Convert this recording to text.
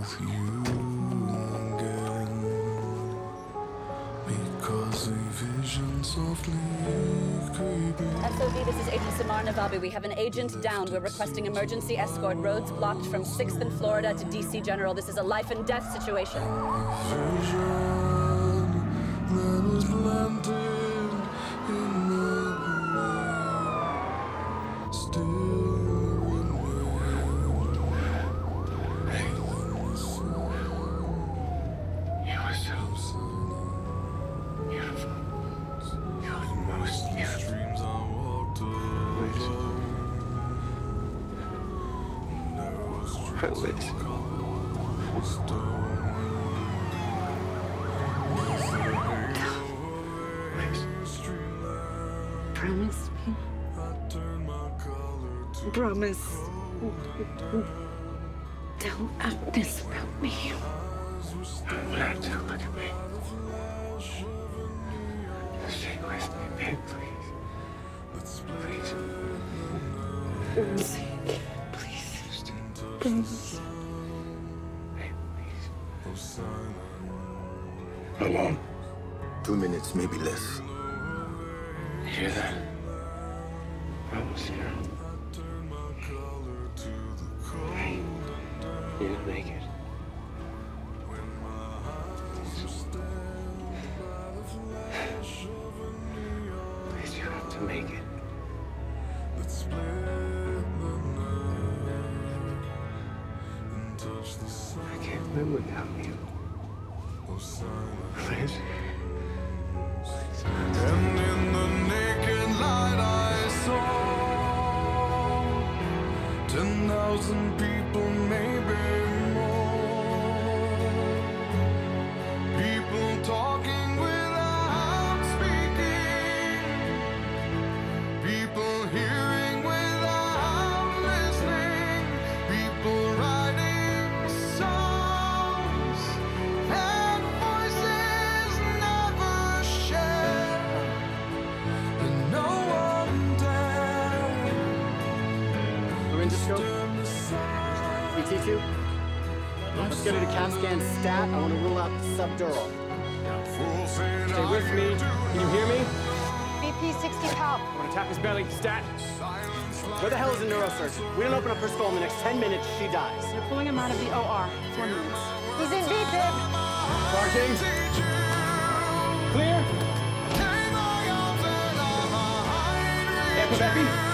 with you again, because a vision softly creeping. SOD, this is Agent Samar Navabi. We have an agent down. We're requesting emergency escort. Roads blocked from 6th and Florida to DC General. This is a life and death situation. Vision that was planted in my brain still remains. You were so beautiful. You were the most beautiful. Dreams I walked alone. Blacklist. Promise me. Promise. Don't act this about me. You don't have to look at me. Stay with me, babe, please. Please. Please. Promise. Babe, please. How long? 2 minutes, maybe less. You hear that? We're almost here. Hey, you're gonna make it. Please, you have to make it. I can't live without you. Please. And in the naked light I saw 10,000 people, maybe more. People talking without speaking. People hearing without listening. People writing songs that voices never share. And no one dared. Laryngoscope. CT2. Let's go to the CAT scan stat. I want to rule out subdural. Stay with me. Can you hear me? BP 60 pound. I want to tap his belly. Stat. Where the hell is the neurosurgeon? We don't open up her skull in the next 10 minutes, she dies. They're pulling him out of the OR. 4 minutes. He's in VPIP. Parking. Clear. Echo Beppy.